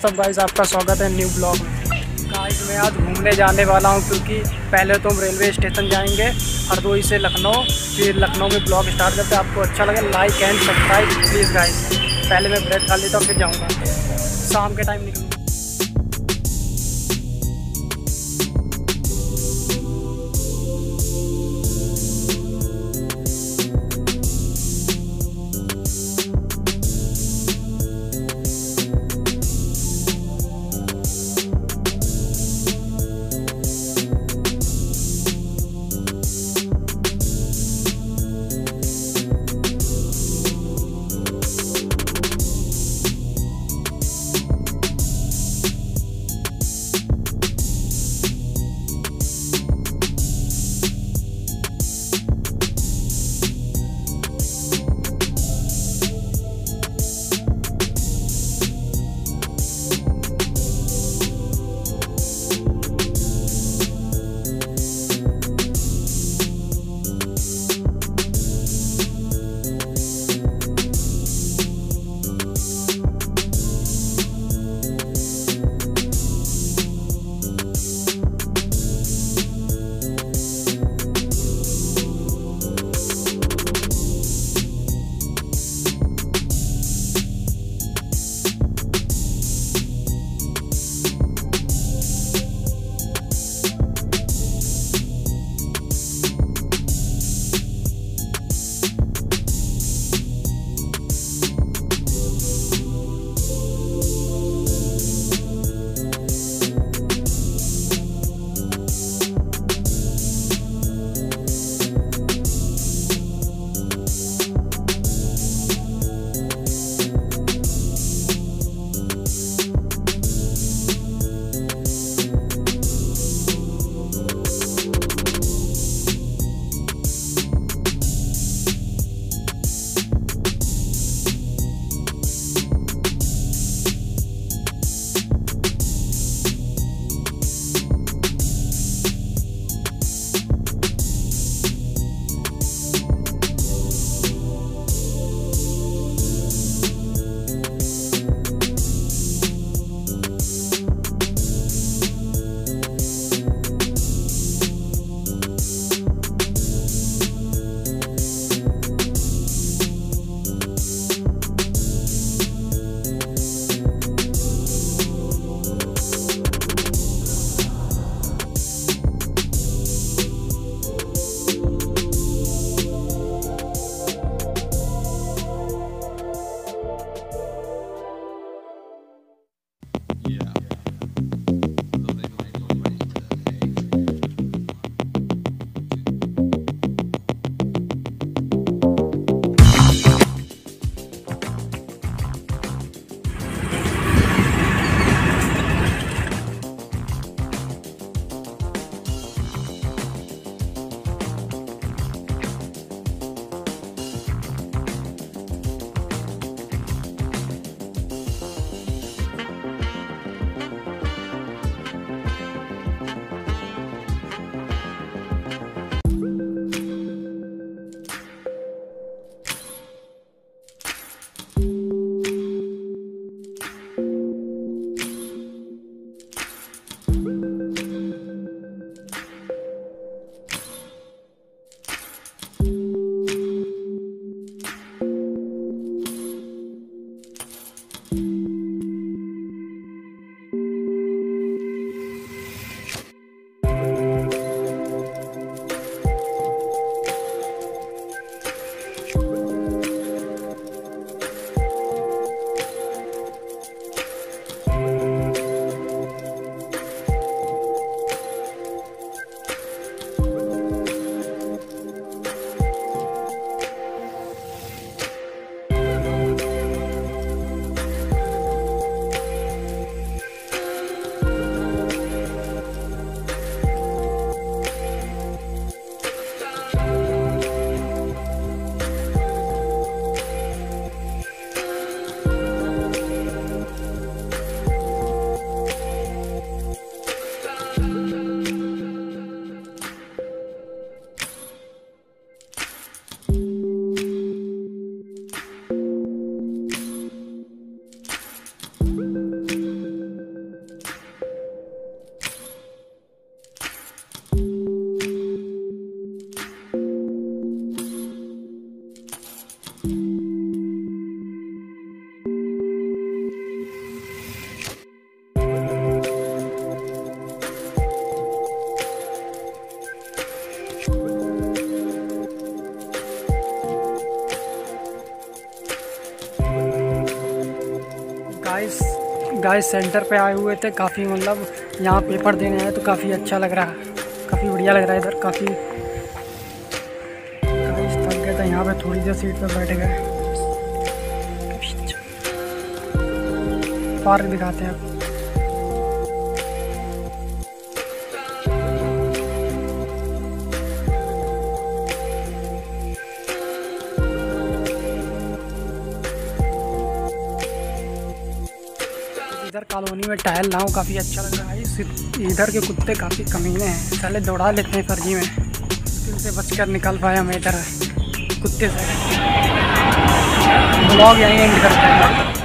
WhatsApp guys, आपका स्वागत है न्यू ब्लॉग में। गाइस मैं आज घूमने जाने वाला हूं क्योंकि पहले तो हम रेलवे स्टेशन जाएंगे हरदोई से लखनऊ, फिर लखनऊ में ब्लॉग स्टार्ट करते हैं। आपको अच्छा लगे like and subscribe please guys. पहले मैं ब्रेक खा लेता हूँ फिर जाऊँगा, शाम के टाइम निकलूँगा। गाइस सेंटर पे आए हुए थे, काफ़ी मतलब यहाँ पेपर देने आए तो काफ़ी अच्छा लग रहा है, काफ़ी बढ़िया लग रहा है इधर। काफ़ी गाइस थक गए थे यहाँ पे, थोड़ी देर सीट पर बैठ गए। पार्क दिखाते हैं। इधर कॉलोनी में टहल रहा हूँ, काफ़ी अच्छा लग रहा है। इधर के कुत्ते काफ़ी कमीने हैं, पहले दौड़ा लेते हैं फर्जी में, मुश्किल से बचकर निकल पाया मैं इधर कुत्ते से। ब्लॉग यहीं एंड करते हैं।